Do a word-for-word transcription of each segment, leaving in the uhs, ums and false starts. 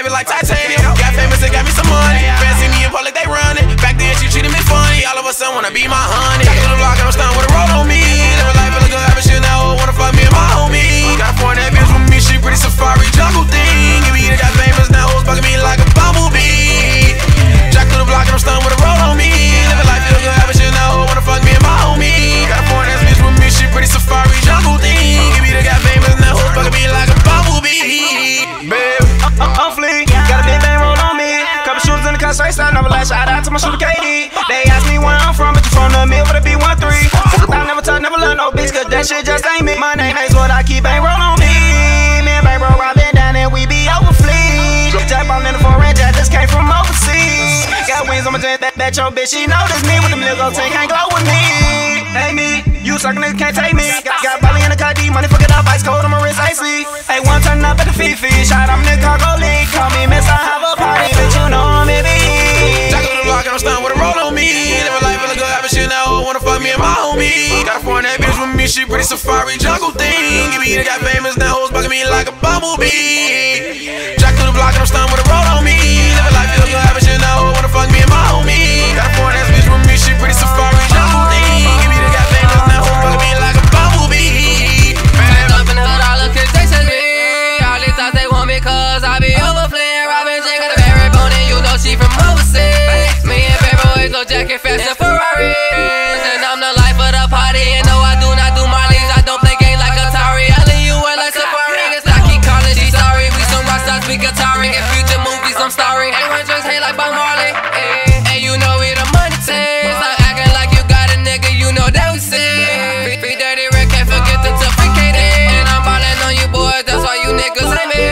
baby like titanium. Got famous and got me some money. Fans see me in public, they running. Back then she treated me funny. All of a sudden wanna be my honey. Talk to the block and I'm stunned with a roll on me. Living life feeling good, having shit now. Wanna fuck me and my homie. Got a foreign that bitch with me, she pretty safari jungle thing. Give me either got famous now, hoes bugging me like a bumblebee. Jack to the block and I'm stunned with a roll on me. Living life feeling good, having shit now. Wanna fuck me and my homie. Got a foreign ass bitch with me, she pretty safari jungle thing. Give me either got famous now, hoes bugging me like a bumblebee. Babe, I'm, I'm fleek, got a big bang roll on me. Couple shooters in the car, straight style, never like shout out to my shooter K D. They ask me where I'm from, but you from the mill with a B one three. I never talk, never love no bitch, cause that shit just ain't me. My name ain't what I keep, bang roll on me. Me and bang bro, I been down and we be over fleet. Jack ball in the foreign jet, just came from overseas. Got wings on my jet, that, that your bitch, she noticed me. With them little gold tank, can't glow with me. Hey me, you suckin' nigga can't take me. Got, got Bali in the car D, money fuck it up, ice cold on my wrist, icy. Hey, one turn up at the Fifi, shot I'm in the cargo league. Call me miss, I have a party, bitch, you know me be. Jack to the block and I'm stunned with a roll on me. Living life feeling good, having shit now. Wanna fuck me and my homie. Got a foreign that bitch with me, she pretty safari jungle thing. Give me either got famous now, hoes bugging me like a bumblebee. Jack to the block and I'm stunned with a roll on me. Living life feeling good, having shit now. Wanna fuck me and my homie. Got a foreign ass bitch with me, she pretty safari jungle thing. Give me either got famous now, hoes bugging me like a bumblebee. Man, up in the hood, all the kids chasing me. All these thoughts they want me cause I be overflowing. Robin J got a very bone and you know she from overseas. Me and Baby always low jacket, fast and Ferraris. And I'm the life of the party. And no, I do not do Marleys. I don't play games like Atari. I leave you in like Safari. It's not keep calling, she sorry. We some rock stars, we Atari. In future movies, I'm starring. Everyone just hate like Bob Marley. And you know we the money takes. Stop acting like you got a nigga, you know that we say. Free dirty red, can't forget the suffocated. And I'm ballin' on you boys, that's why you niggas hate me.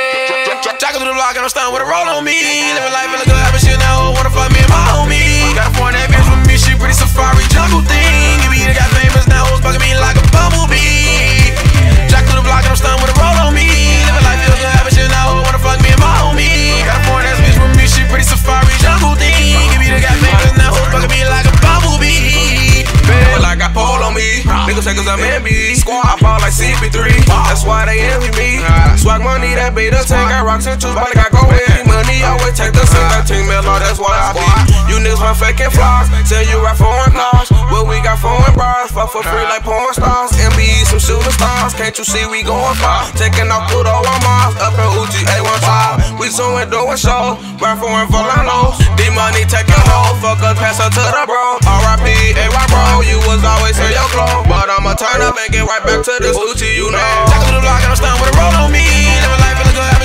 Jack to the block and I'm stunned with a roll on me. Living life feeling good, having shit now. Wanna fuck me and my homie. Got a foreign that bitch with me, she pretty safari jungle thing. Give me either got famous now, hoes bugging me like a bumblebee. Jack to the block and I'm stunned with a roll on me. Living life feeling good, having shit now. Wanna fuck me and my homie. Got a foreign ass bitch with me, she pretty safari jungle thing. Give me either got famous now, hoes bugging me like a bumblebee. Never like I pole on me. Niggas say cause I'm M B. Squad, I fall like C P three. That's why they envy me. Swag money, that be the tank. Got rocks and shoes, but I go with money. Always take the same. thirteen mil, that's what I be. You niggas want faking flaws. Tell you right foreign laws. But we got foreign bras. Fuck for free like porn stars. M B E, some shooting stars. Can't you see we going far? Taking off Pluto on Mars. Up in Uchi, A one five. We zooming, doing shows. Rap foreign Volanos. D-Money taking hold. Fuck us, pass her to the bro. R I P, A Y bro. You was always in your clothes. But I'ma turn up and get right back to this Uchi, you know. Jack to the block and I'm stunned with a roll on me. Living life feeling good.